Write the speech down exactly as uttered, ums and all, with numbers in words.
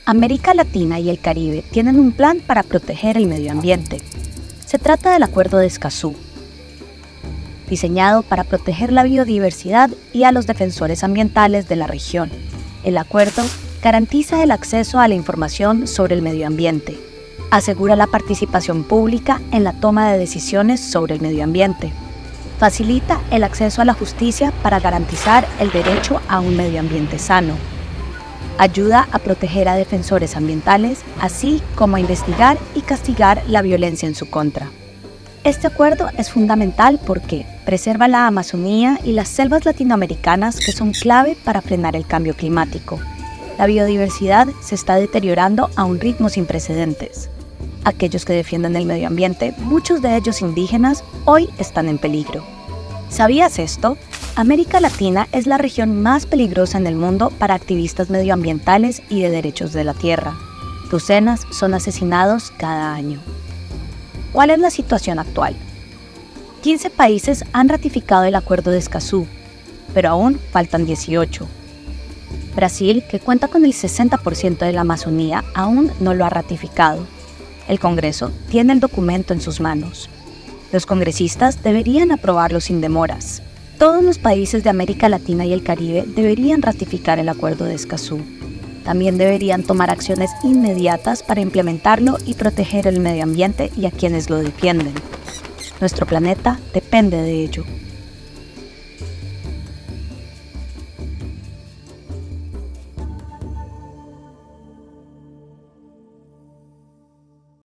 América Latina y el Caribe tienen un plan para proteger el medio ambiente. Se trata del Acuerdo de Escazú, diseñado para proteger la biodiversidad y a los defensores ambientales de la región. El acuerdo garantiza el acceso a la información sobre el medio ambiente, asegura la participación pública en la toma de decisiones sobre el medio ambiente, facilita el acceso a la justicia para garantizar el derecho a un medio ambiente sano, ayuda a proteger a defensores ambientales, así como a investigar y castigar la violencia en su contra. Este acuerdo es fundamental porque preserva la Amazonía y las selvas latinoamericanas que son clave para frenar el cambio climático. La biodiversidad se está deteriorando a un ritmo sin precedentes. Aquellos que defienden el medio ambiente, muchos de ellos indígenas, hoy están en peligro. ¿Sabías esto? América Latina es la región más peligrosa en el mundo para activistas medioambientales y de derechos de la tierra. Docenas son asesinados cada año. ¿Cuál es la situación actual? quince países han ratificado el Acuerdo de Escazú, pero aún faltan dieciocho. Brasil, que cuenta con el sesenta por ciento de la Amazonía, aún no lo ha ratificado. El Congreso tiene el documento en sus manos. Los congresistas deberían aprobarlo sin demoras. Todos los países de América Latina y el Caribe deberían ratificar el Acuerdo de Escazú. También deberían tomar acciones inmediatas para implementarlo y proteger el medio ambiente y a quienes lo defienden. Nuestro planeta depende de ello.